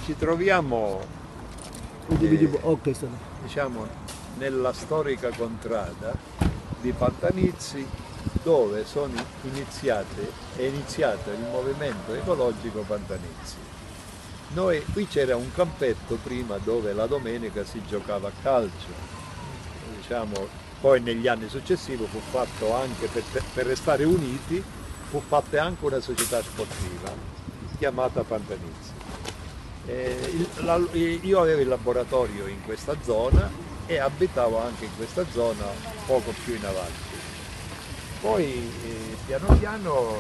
Ci troviamo diciamo, nella storica contrada di Pantanizzi, dove è iniziato il movimento ecologico Pantanizzi. Qui c'era un campetto prima dove la domenica si giocava a calcio, diciamo, poi negli anni successivi fu fatto anche per restare uniti, fu fatta anche una società sportiva chiamata Pantanizzi. Io avevo il laboratorio in questa zona e abitavo anche in questa zona poco più in avanti. Poi piano piano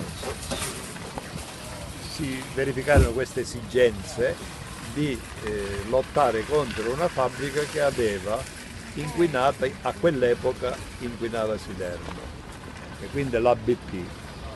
si verificarono queste esigenze di lottare contro una fabbrica che aveva inquinata, a quell'epoca inquinava Siderno, e quindi l'ABP.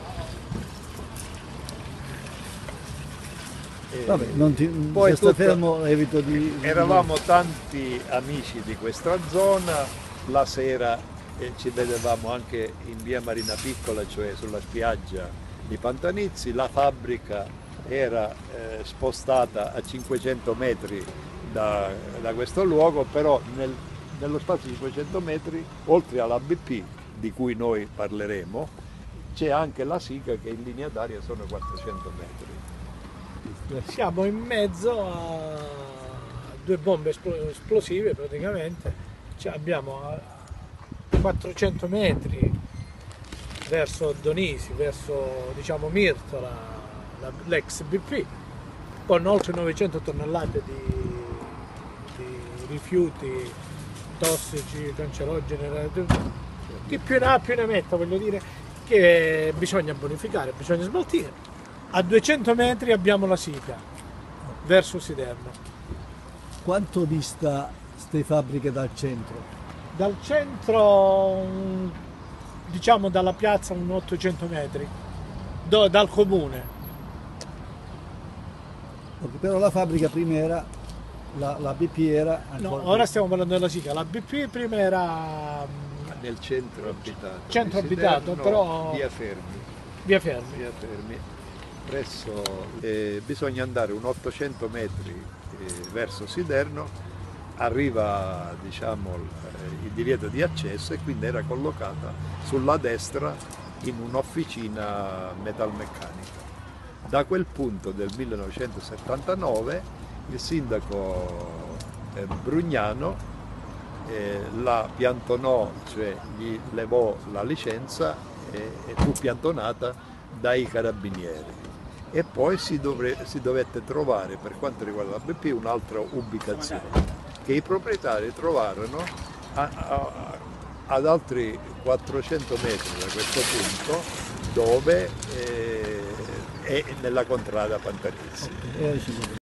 Vabbè, poi fermo, evito di... Eravamo tanti amici di questa zona, la sera ci vedevamo anche in via Marina Piccola, cioè sulla spiaggia di Pantanizzi. La fabbrica era spostata a 500 metri da questo luogo, però nello spazio di 500 metri, oltre all'ABP, di cui noi parleremo, c'è anche la SICA, che in linea d'aria sono 400 metri. Siamo in mezzo a due bombe esplosive praticamente, abbiamo a 400 metri verso Donisi, verso diciamo Mirtola, l'ex BP, con oltre 900 tonnellate di rifiuti tossici, cancerogeni, chi più ne ha più ne metta, voglio dire, che bisogna bonificare, bisogna smaltire. A 200 metri abbiamo la SICA, verso Siderno. Quanto dista queste fabbriche dal centro? Dal centro, diciamo dalla piazza, un 800 metri, dal comune. Però la fabbrica prima era, la BP era... No, ora stiamo parlando della SICA, la BP prima era... nel centro abitato. Centro abitato, Siderno, però... Via Fermi. Via Fermi. Via Fermi. Presso, bisogna andare un 800 metri verso Siderno, arriva diciamo, il divieto di accesso, e quindi era collocata sulla destra in un'officina metalmeccanica. Da quel punto del 1979 il sindaco Brugnano la piantonò, cioè gli levò la licenza e fu piantonata dai carabinieri. E poi si dovette trovare, per quanto riguarda la BP, un'altra ubicazione che i proprietari trovarono ad altri 400 metri da questo punto, dove è nella contrada Pantanizzi.